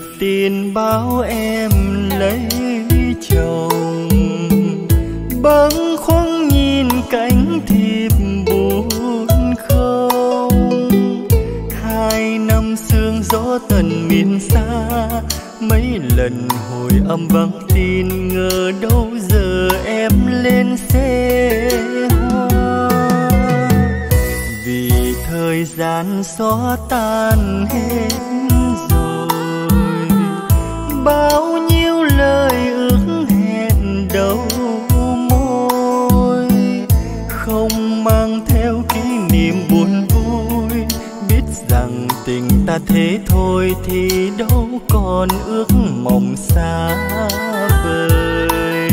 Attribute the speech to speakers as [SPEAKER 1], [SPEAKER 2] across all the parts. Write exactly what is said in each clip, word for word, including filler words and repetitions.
[SPEAKER 1] tin báo em lấy chồng, bâng khuâng nhìn cánh thiệp buồn không. Hai năm sương gió tận miền xa, mấy lần hồi âm vắng tin, ngờ đâu giờ em lên xe hoa. Vì thời gian xóa tan hết rồi, bao nhiêu lời ước hẹn đầu môi, không mang theo kỷ niệm buồn vui. Biết rằng tình ta thế thôi thì đâu còn ước mộng xa vời.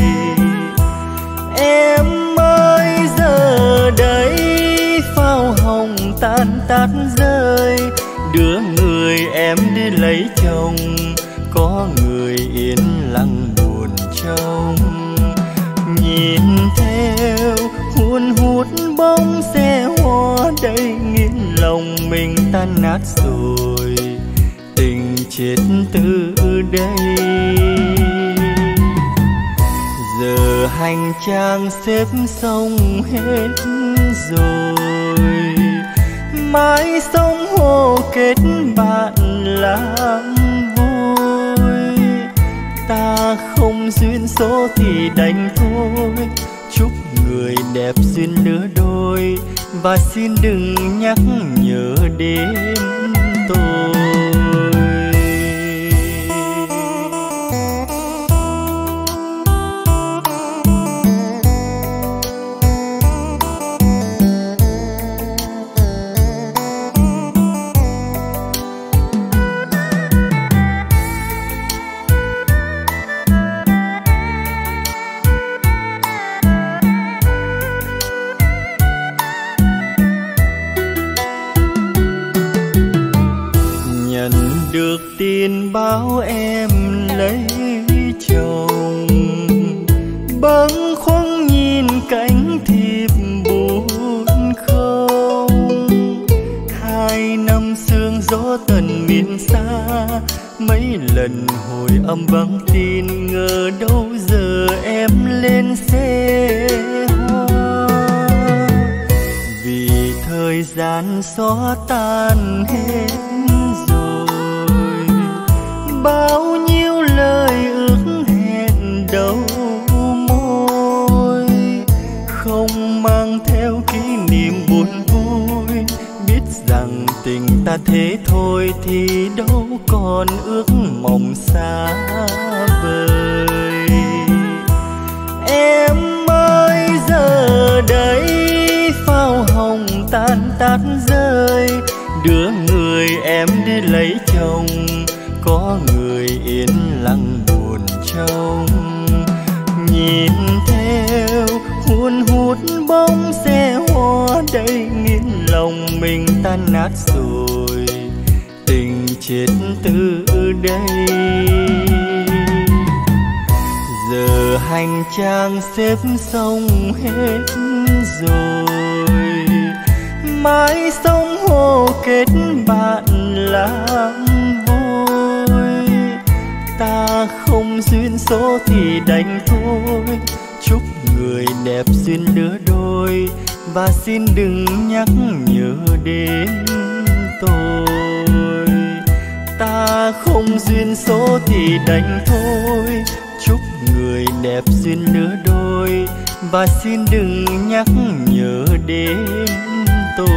[SPEAKER 1] Em ơi giờ đây pháo hồng tan tát rơi, đưa người em đi lấy chồng, có người yên lặng buồn trông. Nhìn theo hun hút bóng xe hoa đầy, nghiến lòng mình tan nát rồi, tình chết từ đây. Giờ hành trang xếp xong hết rồi, mãi sống hồ kết bạn làm vui. Ta không duyên số thì đành thôi, chúc người đẹp duyên lứa đôi, và xin đừng nhắc nhớ đến tôi. Được tin báo em lấy chồng, bâng khuâng nhìn cánh thiệp buồn không. Hai năm sương gió tận miền xa, mấy lần hồi âm vắng tin, ngờ đâu giờ em lên xe hoa. Vì thời gian xóa tan hết bao nhiêu lời ước hẹn đầu môi, không mang theo kỷ niệm buồn vui. Biết rằng tình ta thế thôi thì đâu còn ước mộng xa vời. Em ơi giờ đây pháo hồng tan tát rơi, đưa người em đi lấy chồng, có người yên lặng buồn trông. Nhìn theo hun hút bóng xe hoa đầy, nghiến lòng mình tan nát rồi, tình chết từ đây. Giờ hành trang xếp xong hết rồi, mãi sống hồ kết bạn làm vui. Ta không duyên số thì đành thôi, chúc người đẹp duyên lứa đôi, và xin đừng nhắc nhớ đến tôi. Ta không duyên số thì đành thôi, chúc người đẹp duyên lứa đôi, và xin đừng nhắc nhớ đến tôi.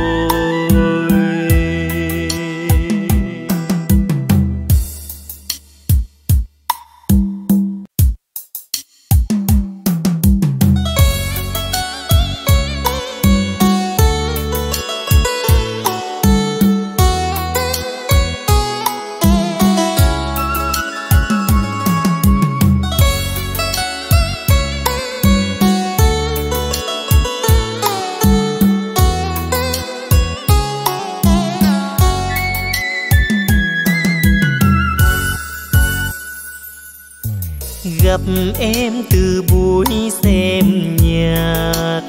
[SPEAKER 2] Gặp em từ buổi xem nhạc,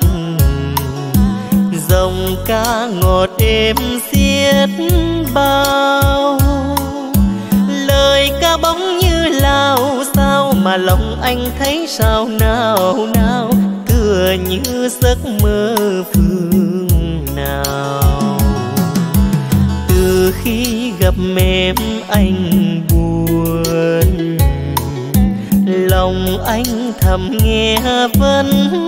[SPEAKER 2] dòng ca ngọt êm xiết bao, lời ca bóng như lao sao mà lòng anh thấy sao nào nào, tựa như giấc mơ phương nào. Từ khi gặp em anh buồn, lòng anh thầm nghe vấn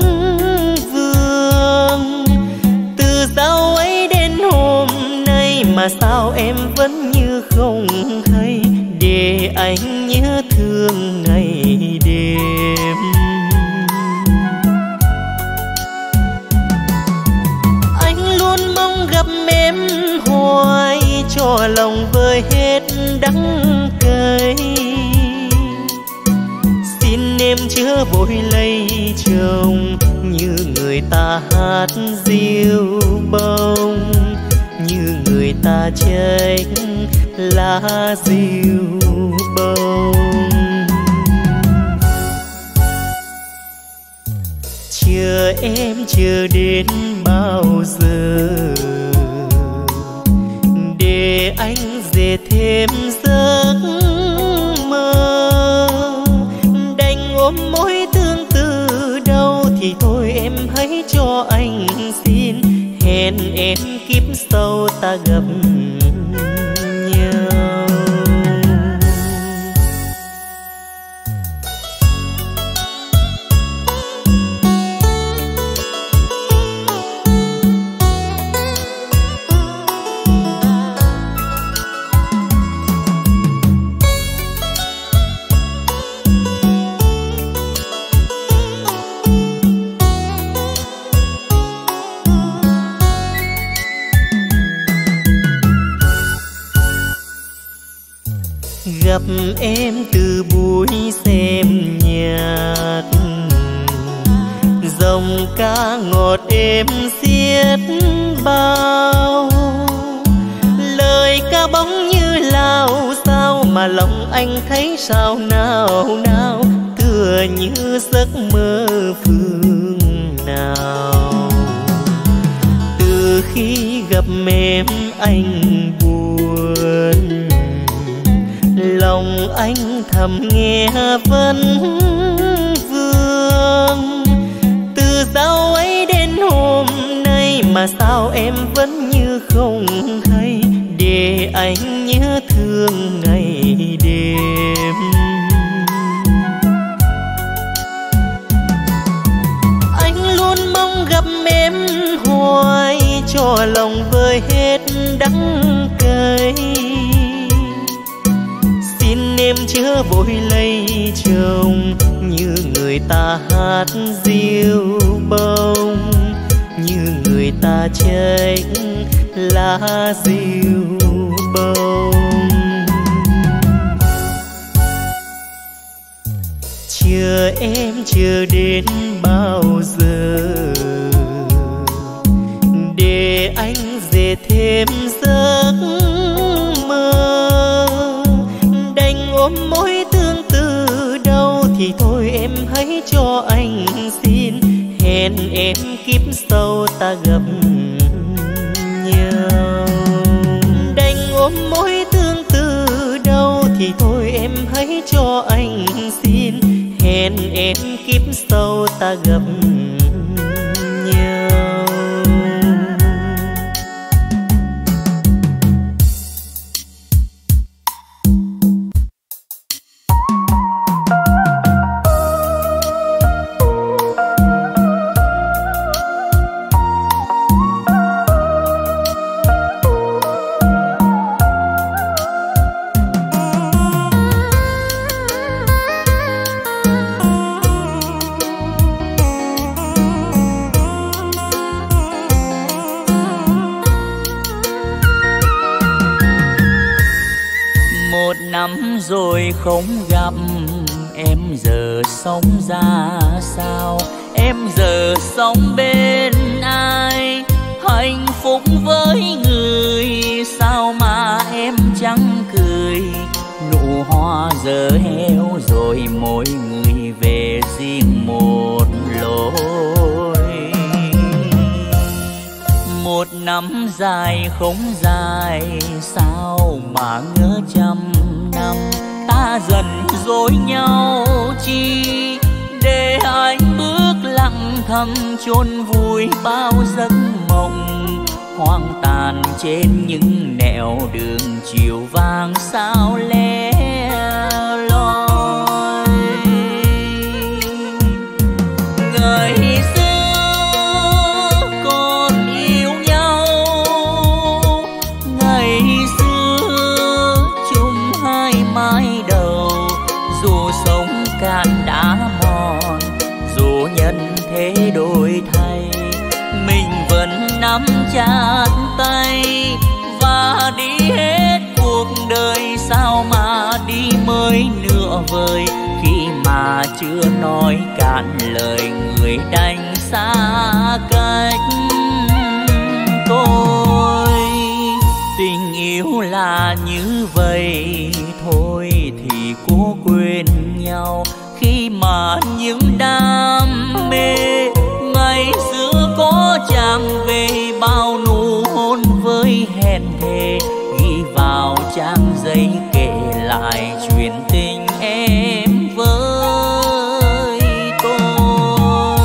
[SPEAKER 2] vương. Từ sau ấy đến hôm nay mà sao em vẫn như không hay, để anh nhớ thương ngày đêm. Anh luôn mong gặp em hoài, cho lòng vơi hết đắng cay. Xin em chớ vội lấy chồng, như người ta hát diêu bông, như người ta trách lá diêu bông. Chờ em chờ đến bao giờ, để anh dệt thêm giấc mơ. Đành ôm mối tương tư đâu thì thôi em hãy cho anh xin, hẹn em kiếp sau ta gặp nhau. Gặp em từ buổi xem nhạc, dòng ca ngọt êm xiết bao. Lời ca bóng như lao sao mà lòng anh thấy sao nào nào, tựa như giấc mơ phương nào. Từ khi gặp em anh buồn, lòng anh thầm nghe vấn vương. Từ sau ấy đến hôm nay mà sao em vẫn như không hay, để anh nhớ thương ngày đêm. Anh luôn mong gặp em hoài, cho lòng vơi hết đắng cay. Xin em chớ vội lấy chồng, như người ta hát diêu bông, như người ta trách lá diêu bông. Chờ em chờ đến bao giờ, để anh dệt thêm giấc mơ. Đành ôm mối tương tư đâu thì thôi em hãy cho anh xin, hẹn em kiếp sau ta gặp nhau. Đành ôm mối tương tư đâu thì thôi em hãy cho anh xin, hẹn em kiếp sau ta gặp nhau.
[SPEAKER 3] Năm rồi không gặp em giờ sống ra sao, em giờ sống bên ai, hạnh phúc với người sao mà em chẳng cười. Nụ hoa giờ héo rồi mỗi người về riêng một lối. Một năm dài không dài sao mà ngỡ trăm năm, ta ta dần dối nhau chi, để anh bước lặng thầm chôn vùi bao giấc mộng hoang tàn trên những nẻo đường chiều vàng sao le loi. Ngày xưa còn yêu nhau, ngày xưa chung hai mái đầu, dù sống cạn đá mòn, dù nhân thế đổi thay, mình vẫn nắm chặt tay và đi hết cuộc đời. Sao mà đi mới nửa vời, khi mà chưa nói cạn lời người đành xa cách tôi. Tình yêu là như vậy thôi thì cố quên nhau, khi mà những đam mê ngày xưa có chàng về bao nụ hôn với hẹn thề, ghi vào trang giấy kể lại chuyện tình em với tôi.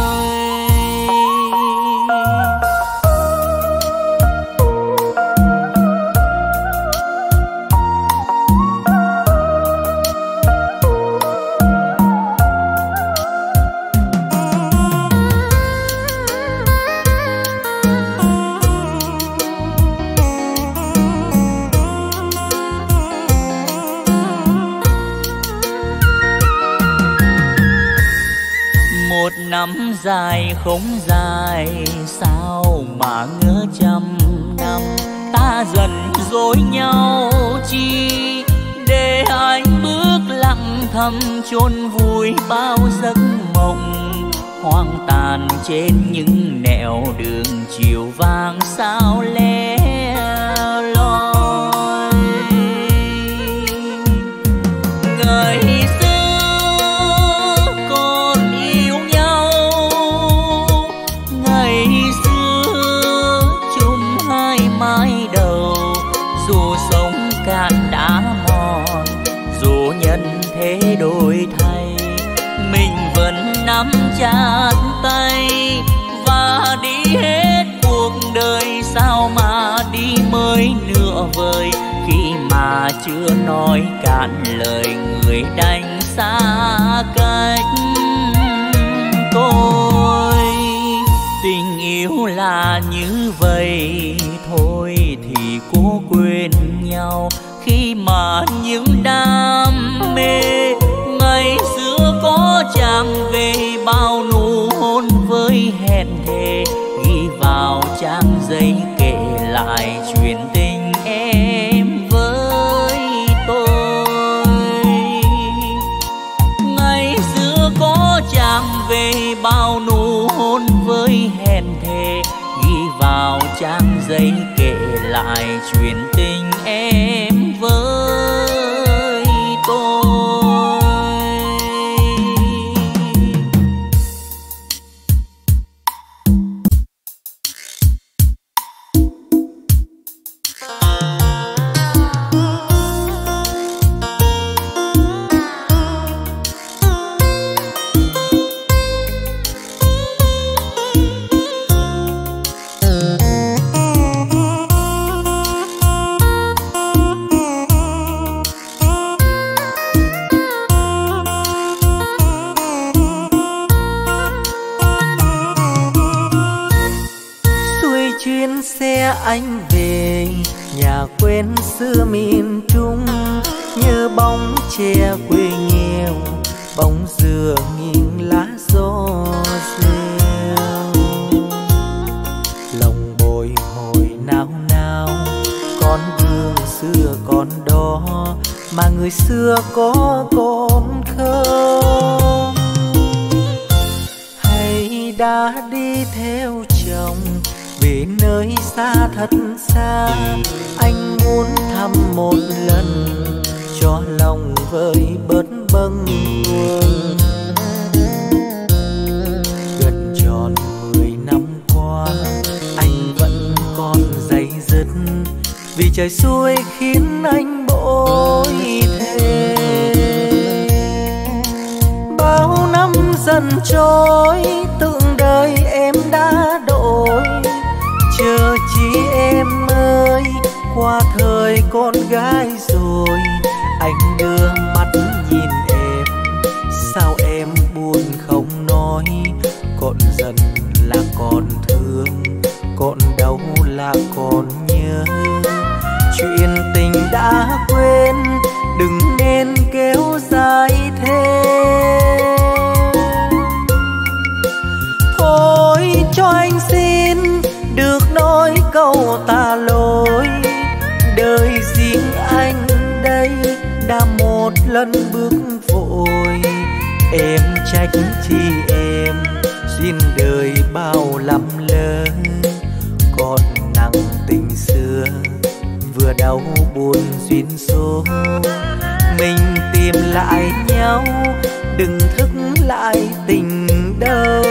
[SPEAKER 3] Năm dài không dài, sao mà ngỡ trăm năm ta dần dối nhau chi, để anh bước lặng thầm chôn vùi bao giấc mộng hoang tàn trên những nẻo đường chiều vàng sao le loi. Ngày cạn đã mòn, dù nhân thế đổi thay, mình vẫn nắm chặt tay và đi hết cuộc đời. Sao mà đi mới nửa vời, khi mà chưa nói cạn lời người đành xa cách tôi. Tình yêu là như vậy thôi thì cố quên nhau, khi mà những đam mê ngày xưa có chàng về bao nụ hôn với hẹn thề, ghi vào trang giấy kể lại chuyện tình em với tôi. Ngày xưa có chàng về bao nụ hôn với hẹn thề, ghi vào trang giấy kể lại chuyện tình em với tôi.
[SPEAKER 2] Anh về nhà quên xưa miền Trung, nhớ bóng tre quê nghèo, bóng dừa nghiêng lá gió rêu. Lòng bồi hồi nao nao, con đường xưa còn đó mà người xưa có còn không? Hay đã đi theo chồng về nơi xa thật xa, anh muốn thăm một lần cho lòng vơi bớt bâng khuâng. Gần tròn mười năm qua anh vẫn còn day dứt, vì trời xuôi khiến anh bội thêm.
[SPEAKER 4] dần trôi, tưởng đời em đã đổi. Chờ chi em ơi, qua thời con gái rồi. Anh đưa mắt nhìn em, sao em buồn không nói. Còn giận là còn thương, còn đau là còn nhớ. Chuyện tình đã quên, đừng nên kéo dài thêm. Thôi cho anh xin được nói câu tạ lỗi. Đời riêng anh đây đã một lần bước vội. Em trách chi em, duyên đời bao lắm lỡ. Còn nặng tình xưa, vừa đau buồn duyên số. Mình tìm lại nhau, đừng thức lại tình đâu.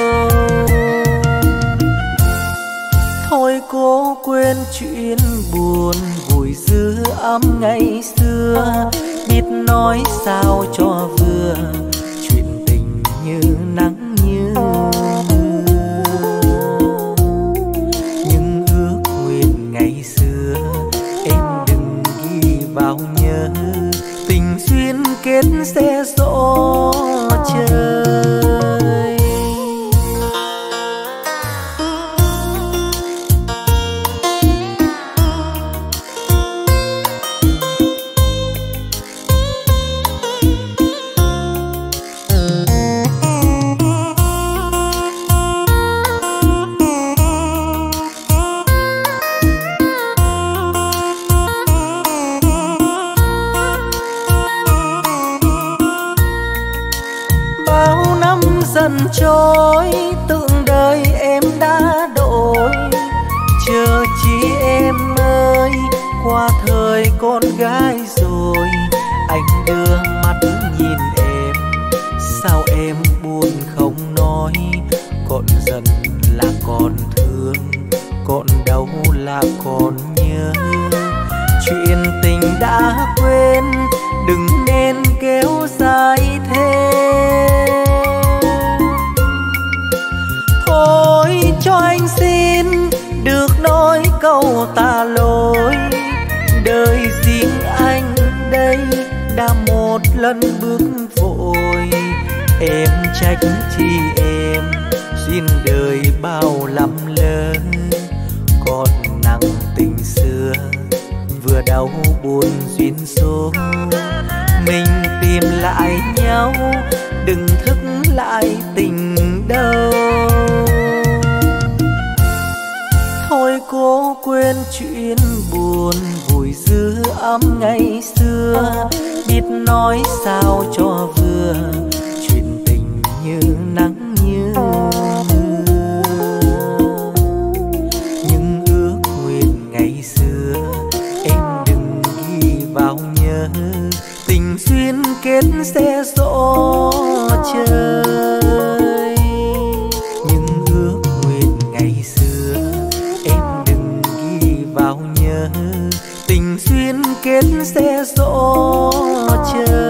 [SPEAKER 4] Thôi cố quên chuyện buồn, vùi giữ ấm ngày xưa. Biết nói sao cho vừa, chuyện tình như nắng như mưa. Nhưng ước nguyện ngày xưa em đừng ghi vào nhớ. Tình duyên kết sẽ gió trời. Dần trôi, tưởng đời em đã đổi. Chờ chi em ơi, qua thời con gái rồi. Anh đưa mắt nhìn em, sao em buồn không nói. Còn giận là còn thương, còn đau là còn nhớ. Chuyện tình đã quên, đừng nên kéo dài thêm. Thôi cho anh xin được nói câu tạ lỗi. Đời riêng anh đây đã một lần bước vội. Em trách chi em, duyên đời bao lắm lỡ. Còn nặng tình xưa, vừa đau buồn duyên số. Mình tìm lại nhau, đừng thức lại tình đâu. Thôi cố quên chuyện buồn, vùi giữ ấm ngày xưa. Biết nói sao cho vừa, chuyện tình như nắng như mưa. Nhưng ước nguyện ngày xưa em đừng ghi vào nhớ. Tình duyên kết sẽ gió trời. Nhưng ước nguyện ngày xưa em đừng ghi vào nhớ. Tình duyên kết sẽ gió trời.